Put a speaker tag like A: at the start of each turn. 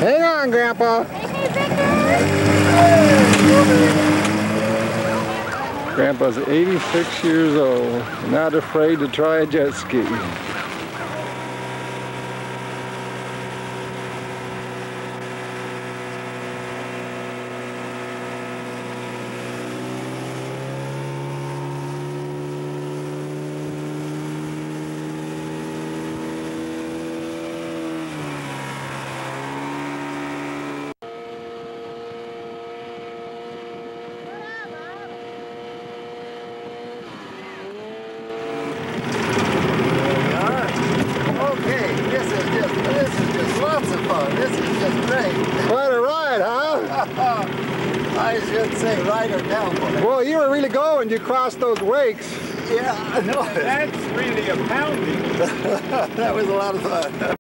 A: Hang on, Grandpa. Grandpa's 86 years old, not afraid to try a jet ski. Quite a ride, huh?
B: I should say ride or downward.
A: Well, you were really going. You crossed those wakes.
B: Yeah, I know it.
C: That's really a pounding.
B: That was a lot of fun.